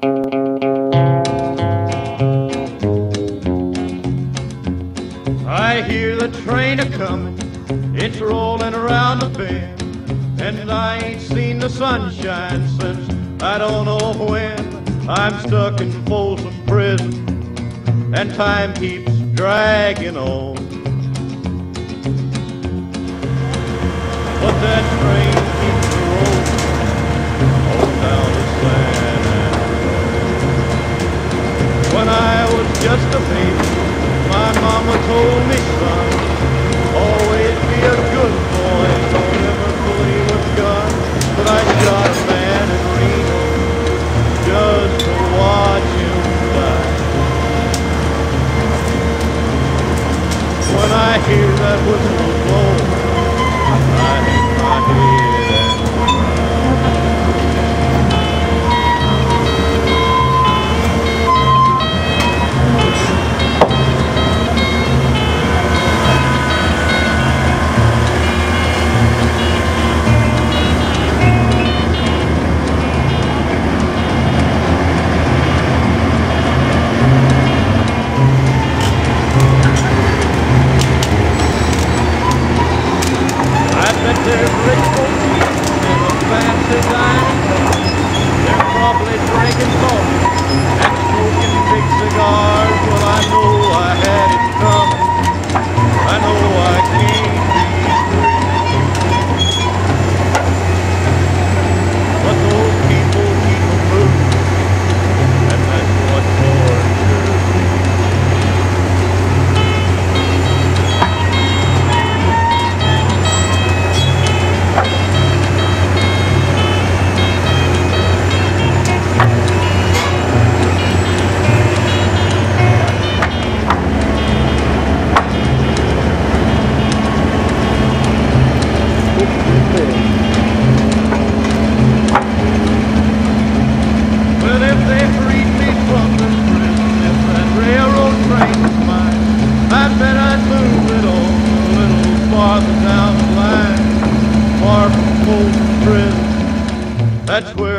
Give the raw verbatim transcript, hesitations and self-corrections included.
I hear the train a-comin', it's rollin' around the bend, and I ain't seen the sunshine since I don't know when. I'm stuck in Folsom Prison, and time keeps dragging on. But that train keeps rolling on down to San Andreas. When I was just a baby, my mama told me, son, always be a good boy, don't ever play with guns. But I shot a man in Reno just to watch him die. When I hear that whistle blow, I hang my head and there's rich folks in a fancy dining car. They're probably drinking coffee and smoking big cigars. Well, I know I had it coming. I know I can't be free. But those people keep a moving, and that's what tortures me. Well, if they freed me from this prison, if that railroad train was mine, I bet I'd move it on a little farther down the line, far from Folsom Prison. That's where